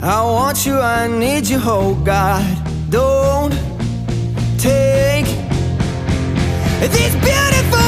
I want you, I need you, oh God. Don't take these beautiful